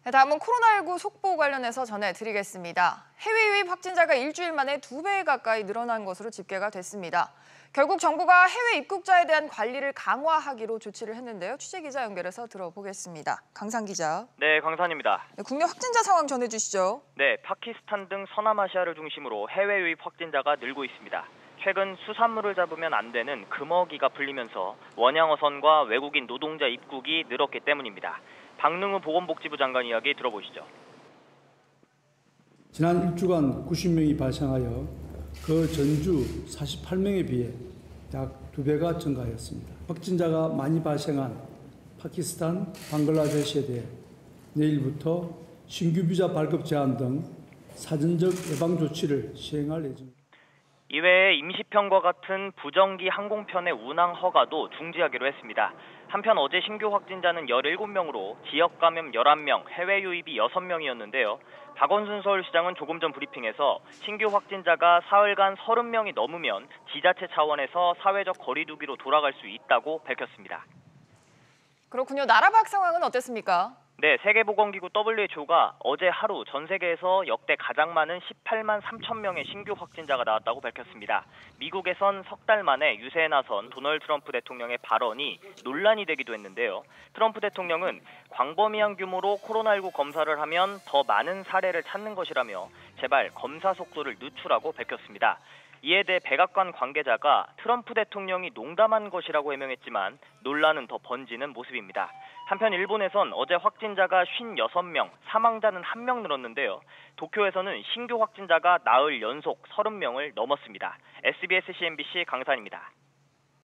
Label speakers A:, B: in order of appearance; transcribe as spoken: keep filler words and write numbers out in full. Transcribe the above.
A: 네, 다음은 코로나십구 속보 관련해서 전해드리겠습니다. 해외 유입 확진자가 일주일 만에 두 배 가까이 늘어난 것으로 집계가 됐습니다. 결국 정부가 해외 입국자에 대한 관리를 강화하기로 조치를 했는데요. 취재기자 연결해서 들어보겠습니다. 강상 기자.
B: 네, 강산입니다.
A: 네, 국내 확진자 상황 전해주시죠.
B: 네, 파키스탄 등 서남아시아를 중심으로 해외 유입 확진자가 늘고 있습니다. 최근 수산물을 잡으면 안 되는 금어기가 풀리면서 원양어선과 외국인 노동자 입국이 늘었기 때문입니다. 박능우 보건복지부 장관 이야기 들어보시죠.
C: 지난 일주간 구십 명이 발생하여 그 전주 사십팔 명에 비해 약 두 배가 증가하였습니다. 확진자가 많이 발생한 파키스탄, 방글라데시에 대해 내일부터 신규 비자 발급 제한 등 사전적 예방 조치를 시행할 예정입니다.
B: 이외에 임시편과 같은 부정기 항공편의 운항 허가도 중지하기로 했습니다. 한편 어제 신규 확진자는 열일곱 명으로 지역 감염 열한 명, 해외 유입이 여섯 명이었는데요. 박원순 서울시장은 조금 전 브리핑에서 신규 확진자가 사흘간 서른 명이 넘으면 지자체 차원에서 사회적 거리 두기로 돌아갈 수 있다고 밝혔습니다.
A: 그렇군요. 나라 밖 상황은 어땠습니까?
B: 네, 세계보건기구 더블유에이치오가 어제 하루 전 세계에서 역대 가장 많은 십팔만 삼천 명의 신규 확진자가 나왔다고 밝혔습니다. 미국에선 석 달 만에 유세에 나선 도널드 트럼프 대통령의 발언이 논란이 되기도 했는데요. 트럼프 대통령은 광범위한 규모로 코로나십구 검사를 하면 더 많은 사례를 찾는 것이라며 제발 검사 속도를 늦추라고 밝혔습니다. 이에 대해 백악관 관계자가 트럼프 대통령이 농담한 것이라고 해명했지만 논란은 더 번지는 모습입니다. 한편 일본에선 어제 확진자가 오십육 명, 사망자는 한 명 늘었는데요. 도쿄에서는 신규 확진자가 나흘 연속 서른 명을 넘었습니다. 에스비에스 씨엔비씨 강산입니다.